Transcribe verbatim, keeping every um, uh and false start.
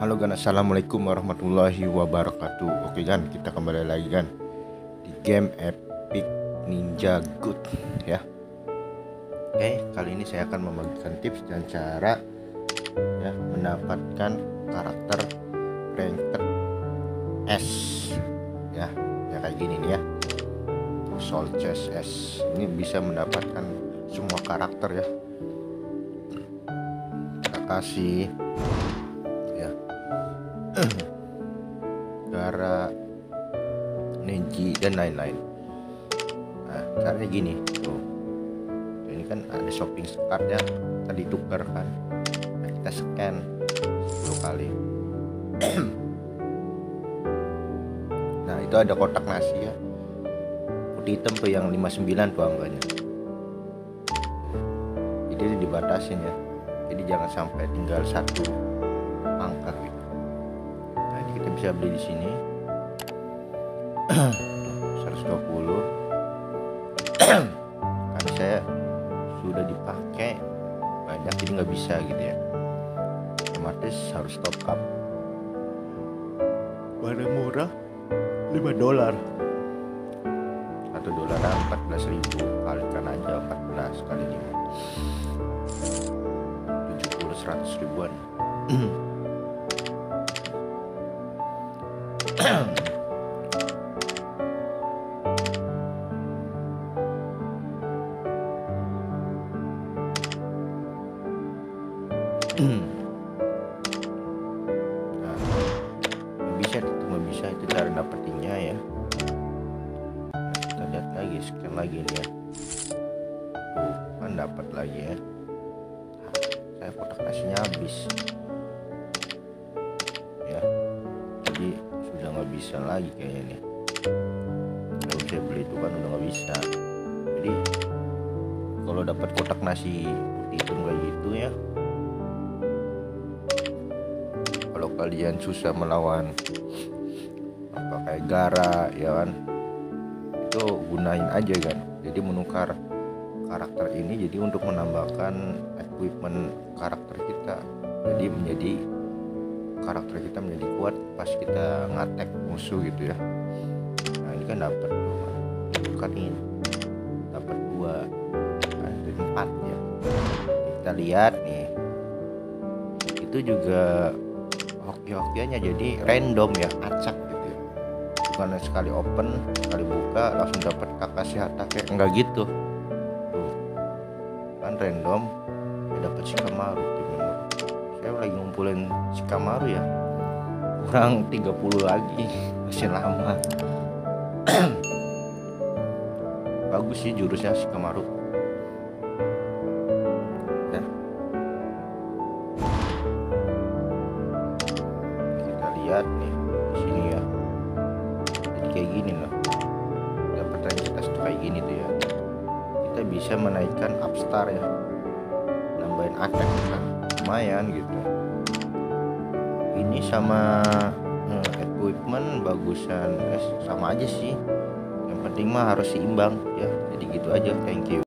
Halo gan, assalamualaikum warahmatullahi wabarakatuh. Oke gan, kita kembali lagi gan di game Epic Ninja Good ya. Oke, kali ini saya akan membagikan tips dan cara ya mendapatkan karakter ranked S ya, ya kayak gini nih ya. Soul Chest S ini bisa mendapatkan semua karakter ya. Kita kasih Gara, Neji dan lain-lain. Nah, caranya gini tuh. Ini kan ada shopping cart ya, tadi tukar kan. Nah, kita scan sepuluh kali. Nah, itu ada kotak nasi ya. Putih hitam tuh yang lima puluh sembilan tuh angkanya. Jadi dibatasin ya. Jadi jangan sampai tinggal satu angka gitu. Kita bisa beli di sini seratus dua puluh. Karena saya sudah dipakai banyak jadi nggak bisa gitu ya, otomatis harus top up. Barang murah lima dolar, satu dolar empat belas ribu, kalikan aja empat belas kali lima, tujuh puluh, seratus ribuan. Nah, bisa itu bisa itu cara dapetinnya ya. Nah, kita lihat lagi, scan lagi nih ya. Tuh kan dapat lagi ya. Nah, saya kotak nasinya habis ya, jadi sudah nggak bisa lagi kayaknya nih. Kalau saya beli itu kan udah nggak bisa. Jadi kalau dapat kotak nasi putih itu kayak gitu ya, kalau kalian susah melawan apa kayak Gara ya kan, itu gunain aja kan. Jadi menukar karakter ini jadi untuk menambahkan equipment karakter kita, jadi menjadi karakter kita menjadi kuat pas kita ngatek musuh gitu ya. Nah ini kan dapat kan, ini dapat dua, ada empat ya. Kita lihat nih, itu juga hoki-hokiannya jadi random ya, acak gitu ya. Bukan sekali open, sekali buka langsung dapat kakak sehata kayak enggak gitu. Tuh kan random ya, dapat Shikamaru. Saya lagi ngumpulin Shikamaru ya, kurang tiga puluh lagi, masih lama. Bagus sih jurusnya Shikamaru. Nah, kita lihat nih di sini ya. Jadi kayak gini loh. Dapat range tuh kayak gini tuh ya. Kita bisa menaikkan upstar ya. Nambahin attack kan. Lumayan gitu. Ini sama eh, equipment bagusan eh, sama aja sih. Yang penting mah harus seimbang ya. Jadi gitu aja. Thank you.